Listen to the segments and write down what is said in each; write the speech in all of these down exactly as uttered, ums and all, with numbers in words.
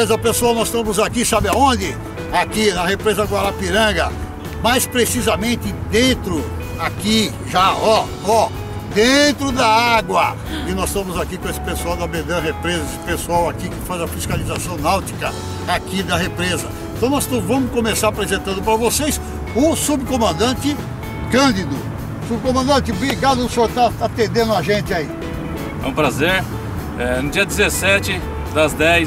Beleza, pessoal, nós estamos aqui, sabe aonde? Aqui na represa Guarapiranga, mais precisamente dentro, aqui, já, ó, ó, dentro da água. E nós estamos aqui com esse pessoal da Bedan Represas, esse pessoal aqui que faz a fiscalização náutica aqui da represa. Então nós vamos começar apresentando para vocês o subcomandante Cândido. Subcomandante, obrigado, o senhor está atendendo a gente aí. É um prazer. É, no dia dezessete, das dez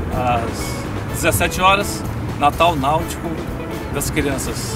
às dezessete horas, Natal Náutico das Crianças.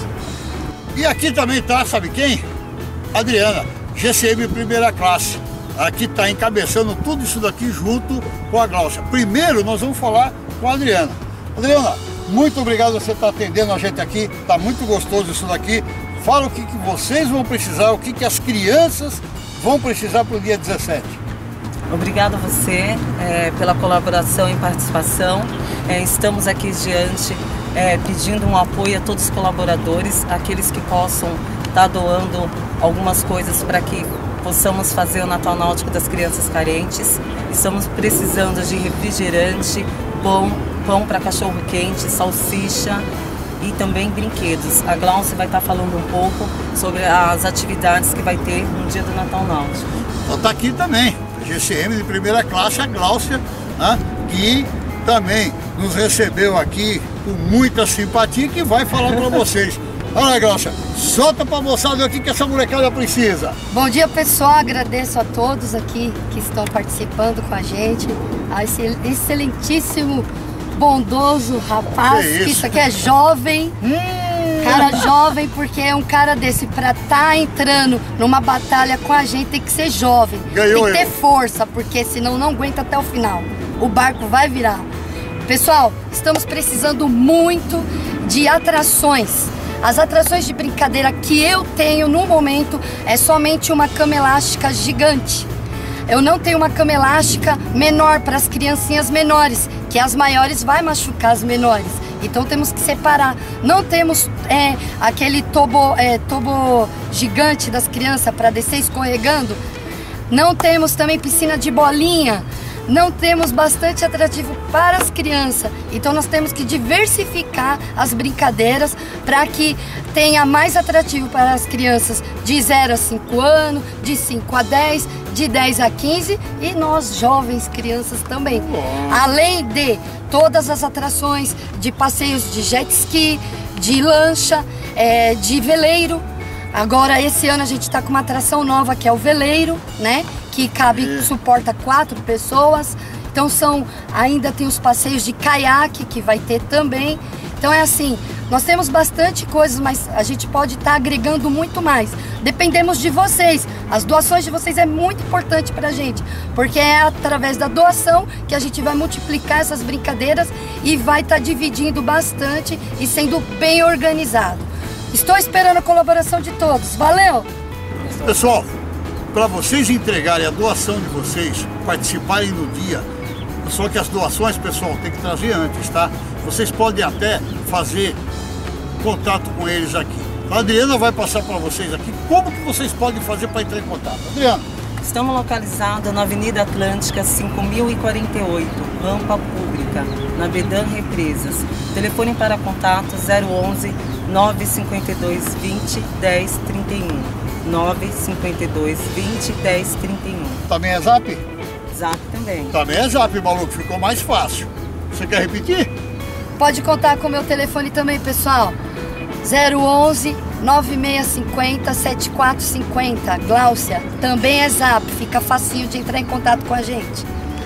E aqui também tá, sabe quem? Adriana, G C M primeira classe. Aqui está encabeçando tudo isso daqui junto com a Gláucia. Primeiro nós vamos falar com a Adriana. Adriana, muito obrigado por você estar atendendo a gente aqui. Tá muito gostoso isso daqui. Fala o que, que vocês vão precisar, o que, que as crianças vão precisar para o dia dezessete. Obrigado a você é, pela colaboração e participação. É, estamos aqui diante é, pedindo um apoio a todos os colaboradores, aqueles que possam estar doando algumas coisas para que possamos fazer o Natal Náutico das Crianças Carentes. Estamos precisando de refrigerante, pão, pão para cachorro quente, salsicha e também brinquedos. A Gláucia vai estar falando um pouco sobre as atividades que vai ter no dia do Natal Náutico. Então tá aqui também, G C M de primeira classe, a Gláucia, né, que também nos recebeu aqui com muita simpatia, que vai falar para vocês. Olha, Gláucia, solta para a moçada o que essa molecada precisa. Bom dia, pessoal, agradeço a todos aqui que estão participando com a gente, a esse excelentíssimo, bondoso rapaz, que isso? que isso aqui é jovem, Hum. cara jovem, porque é um cara desse, pra estar entrando numa batalha com a gente, tem que ser jovem, Ganhou tem que ter eu. força, porque senão não aguenta até o final, o barco vai virar. Pessoal, estamos precisando muito de atrações. As atrações de brincadeira que eu tenho no momento é somente uma cama elástica gigante. Eu não tenho uma cama elástica menor para as criancinhas menores, que as maiores vai machucar as menores. Então temos que separar. Não temos é, aquele tobo, é, tobo gigante das crianças para descer escorregando. Não temos também piscina de bolinha. Não temos bastante atrativo para as crianças. Então nós temos que diversificar as brincadeiras para que tenha mais atrativo para as crianças de zero a cinco anos, de cinco a dez, de dez a quinze e nós jovens crianças também. Além de todas as atrações de passeios de jet ski, de lancha, é, de veleiro. Agora esse ano a gente está com uma atração nova que é o veleiro, né? Que cabe, suporta quatro pessoas. Então são, ainda tem os passeios de caiaque que vai ter também. Então é assim, nós temos bastante coisas, mas a gente pode estar agregando muito mais. Dependemos de vocês. As doações de vocês é muito importante pra gente, porque é através da doação que a gente vai multiplicar essas brincadeiras e vai estar dividindo bastante e sendo bem organizado. Estou esperando a colaboração de todos. Valeu! Pessoal, para vocês entregarem a doação de vocês, participarem no dia, só que as doações, pessoal, tem que trazer antes, tá? Vocês podem até fazer contato com eles aqui. A Adriana vai passar para vocês aqui como que vocês podem fazer para entrar em contato. Adriana. Estamos localizados na Avenida Atlântica cinco mil e quarenta e oito, rampa pública, na Bedan Represas. Telefone para contato zero onze, nove cinco dois, vinte, dez, trinta e um. nove cinco dois, vinte, dez, trinta e um. Também é zap? Zap também. Também é zap, maluco, ficou mais fácil. Você quer repetir? Pode contar com o meu telefone também, pessoal. zero onze, nove seis cinco zero, sete quatro cinco zero. Gláucia, também é zap, fica facinho de entrar em contato com a gente.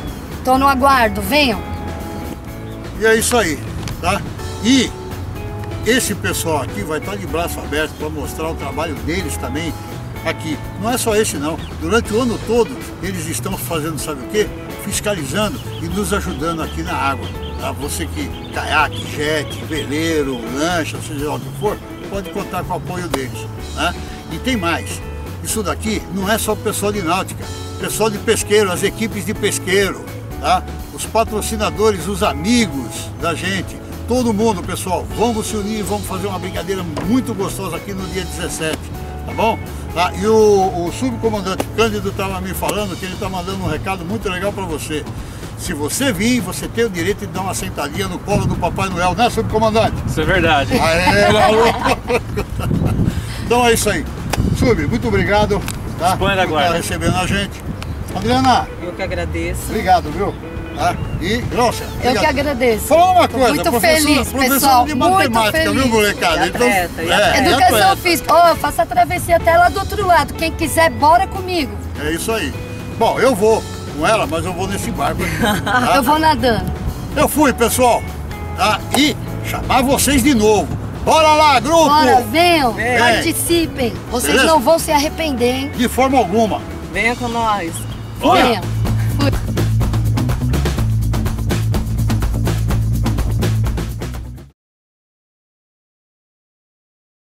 Tô no aguardo, venham. E é isso aí, tá? E esse pessoal aqui vai estar de braço aberto para mostrar o trabalho deles também aqui. Não é só esse não, durante o ano todo eles estão fazendo, sabe o quê? Fiscalizando e nos ajudando aqui na água. Tá? Você que caiaque, jet, veleiro, lancha, seja lá o que for, pode contar com o apoio deles. Né? E tem mais, isso daqui não é só o pessoal de náutica, pessoal de pesqueiro, as equipes de pesqueiro, tá? Os patrocinadores, os amigos da gente, todo mundo, pessoal, vamos se unir e vamos fazer uma brincadeira muito gostosa aqui no dia dezessete, tá bom? Tá? E o, o subcomandante Cândido estava me falando que ele está mandando um recado muito legal para você. se você vir, você tem o direito de dar uma sentadinha no colo do Papai Noel, né, subcomandante? Isso é verdade. Aê, então é isso aí. Sub, muito obrigado, tá? Disponha da guarda. Por estar recebendo a gente. Adriana, Eu que agradeço. obrigado, viu? Tá? E, Grossa, Eu que agradeço. fala uma Tô coisa, muito professora, feliz, professora pessoal, de muito matemática, feliz. viu, molecada? E atleta, e é, e Educação atleta. física. Ó, faça a travessia até lá do outro lado. Quem quiser, bora comigo. É isso aí. Bom, eu vou com ela, mas eu vou nesse barco aqui. Tá? Eu vou nadando. Eu fui, pessoal. Tá? E chamar vocês de novo. Bora lá, grupo! Bora, venham, Vem. participem. Vocês Beleza? não vão se arrepender, hein? De forma alguma. Venha com nós. Olha. Venham. Fui.